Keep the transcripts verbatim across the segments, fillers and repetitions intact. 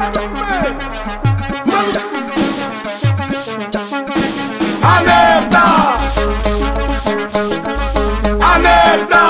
Alerta! Alerta!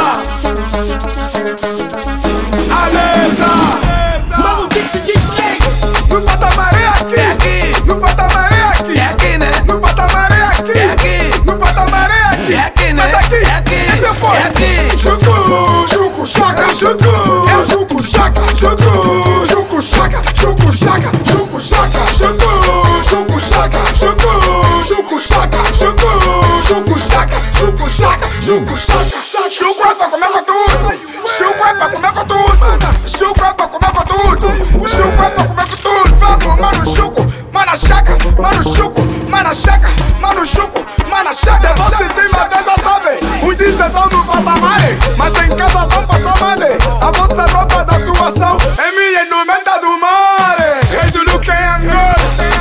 Alerta! Mano, Dixie D J! No patamar é aqui! É aqui! No patamar é aqui! É aqui, né? No patamar é aqui! É aqui! No patamar é aqui! É aqui, né? Mas aqui! É aqui! Esse é forte! É aqui! Chucu, chucu, chaca, chucu! É o chucu, chaca, chucu! Chucu, chaca, chucu, chaca, chucu, chaca, chucu! Chucu, chaca, chucu! Chucu, chaca, chucu! Chucu, chaca, chucu, chaca, chucu, chaca, chucu é pra comer com tudo! Chucu é pra comer com tudo! Chucu é pra comer com tudo! Chucu é pra comer com tudo! Vamos, mano, chucu! Mana chaca, mano, chucu! Mana chaca, mano, chucu! Mana chaca! Você tem matéria, já sabe! Os dezessete no patamar, mas em casa vão passar mane. A vossa roupa da atuação é minha indumenta do mar. Rei do Luke em Angola.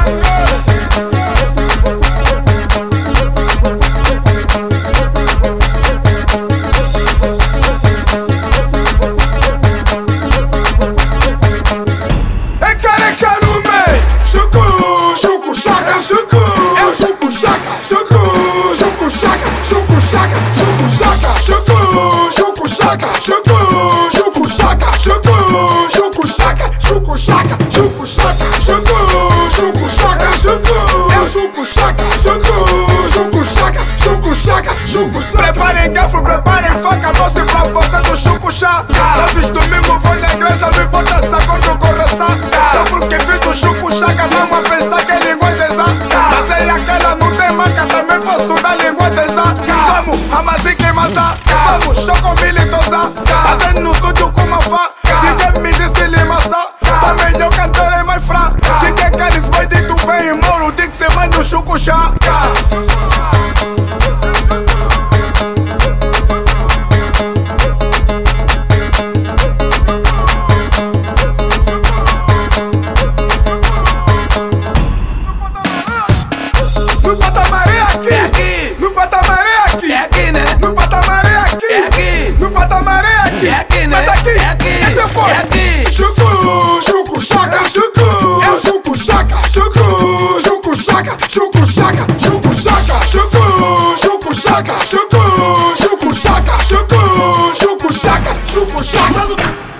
É careca no meio. Chucu, chucu, chaca, chucu. É o chucu, chaca, chucu. Chucu, chaca, chucu, chaca, chucu, chaca, chucu. Chucu, chaca, chucu. Chucu, chaca, chucu. Chucu, chaca, chucu, chaca, chucu, chaca, chucu. Chucu, chaca, chucu. É o chucu, chaca, chucu. Chucu, chaca, chucu, chaca, chucu, chaca. Preparem garfo, preparem faca doce pra você do chucu, chaca. Todos os domingos vou na igreja, não importa se a conta corre saca. Só porque fiz do chucu, chaca, não a pensar que é linguagem exata. Mas é aquela não tem marca, também posso dar linguagem exata. Vamos, amazique e massa. Vamos, choco militosa. Fazendo no estúdio com uma faca. D J me disse limaça. Também eu cantor é mais fraco. D J Caris Boy dito bem e moro. Dixie vai no chucu, chaca. No patamar é aqui! É aqui! No patamar é aqui! É aqui, né? No patamar é aqui! É aqui! No patamar é aqui! É aqui, né? Mas aqui! É aqui! Esse é forte! É aqui! Chucu, chucu, chaca, chucu! É o chucu, chaca, chucu! Chucu, chaca, chucu, chaca, chucu, chaca, chucu! Chucu, chaca, chucu! Chucu, chaca, chucu! Chucu, chaca, chucu, chaca!